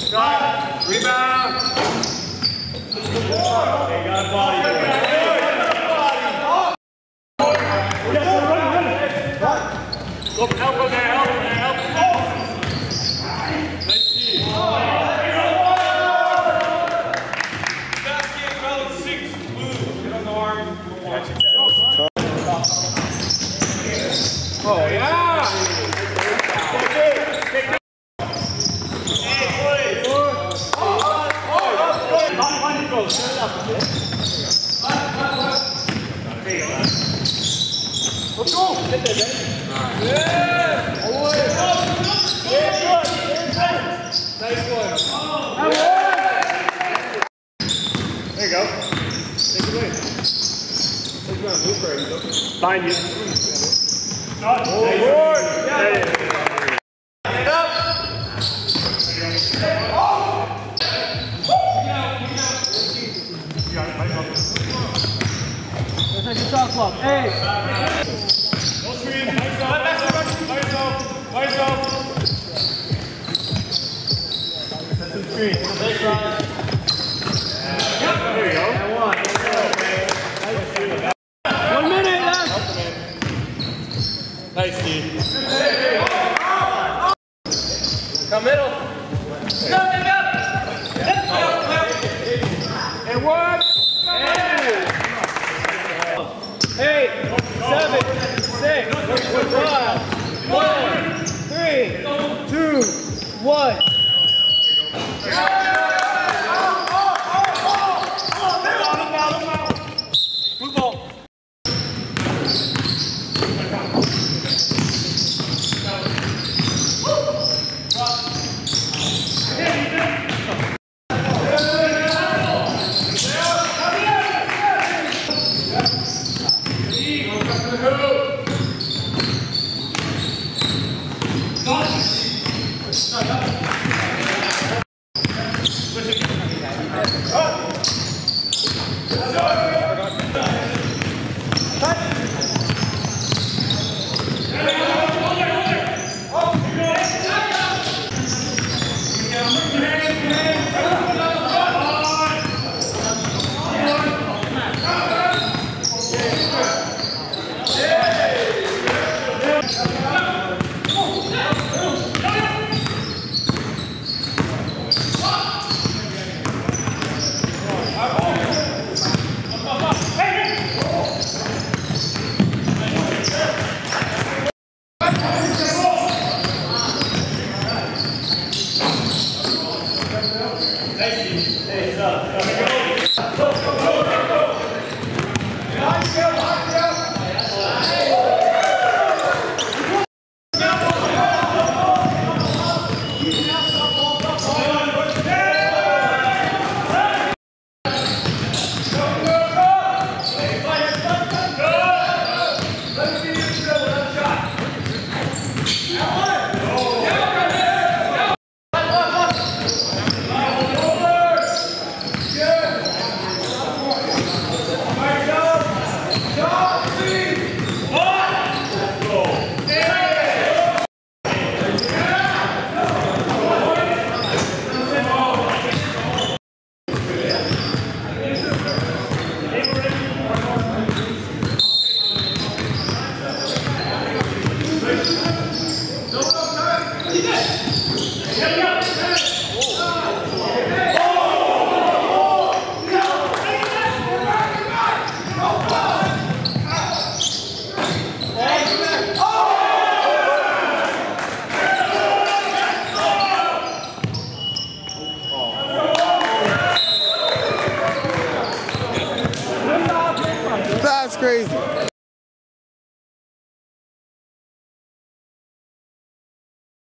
Shot. Rebound. They got body. Look, elbow there, elbow there, elbow there. Nice key. Basket, fellas, 6, move. Get on the arm. Oh, yeah. Let's go. Get there, Benny. Yeah. Nice one. There you go. Take it away. Take it on. Move for it. Find you. Get up. That's your shot clock. Hey. No screen. Nice off. Nice off. That's the screen. Nice run. There you go. And one. Nice. 1 minute left. Nice, Steve. Come middle. Go, pick up. And one. 8, 7, 6, 5, 4, 3, 2, 1. Blue ball. That's crazy.